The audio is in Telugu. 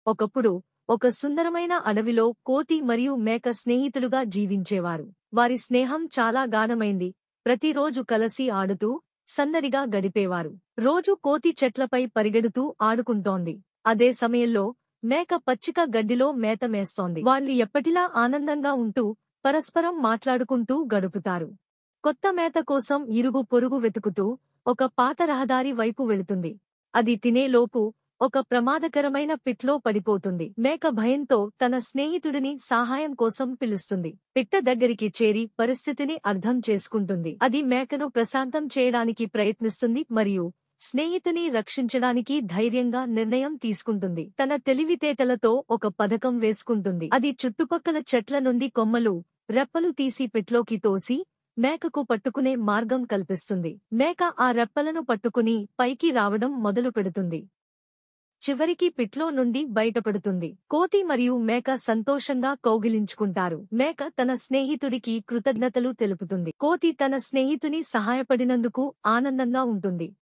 ఒకప్పుడు ఒక సుందరమైన అడవిలో కోతి మరియు మేక స్నేహితులుగా జీవించేవారు. వారి స్నేహం చాలా గాఢమైంది. ప్రతిరోజు కలిసి ఆడుతూ సందడిగా గడిపేవారు. రోజు కోతి చెట్లపై పరిగెడుతూ ఆడుకుంటోంది. అదే సమయంలో మేక పచ్చిక గడ్డిలో మేత మేస్తోంది. వాళ్ళు ఎప్పటిలా ఆనందంగా ఉంటూ పరస్పరం మాట్లాడుకుంటూ గడుపుతారు. కొత్త మేత కోసం ఇరుగు పొరుగు వెతుకుతూ ఒక పాత రహదారి వైపు వెళుతుంది. అది తినేలోపు ఒక ప్రమాదకరమైన పిట్లో పడిపోతుంది. మేక భయంతో తన స్నేహితుడిని సహాయం కోసం పిలుస్తుంది. పిట్ట దగ్గరికి చేరి పరిస్థితిని అర్థం చేసుకుంటుంది. అది మేకను ప్రశాంతం చేయడానికి ప్రయత్నిస్తుంది మరియు స్నేహితుని రక్షించడానికి ధైర్యంగా నిర్ణయం తీసుకుంటుంది. తన తెలివితేటలతో ఒక పథకం వేసుకుంటుంది. అది చుట్టుపక్కల చెట్ల నుండి కొమ్మలు, రెప్పలు తీసి పిట్లోకి తోసి మేకకు పట్టుకునే మార్గం కల్పిస్తుంది. మేక ఆ రెప్పలను పట్టుకుని పైకి రావడం మొదలు పెడుతుంది. చివరికి పిట్లో నుండి బయటపడుతుంది. కోతి మరియు మేక సంతోషంగా కౌగిలించుకుంటారు. మేక తన స్నేహితుడికి కృతజ్ఞతలు తెలుపుతుంది. కోతి తన స్నేహితుని సహాయపడినందుకు ఆనందంగా ఉంటుంది.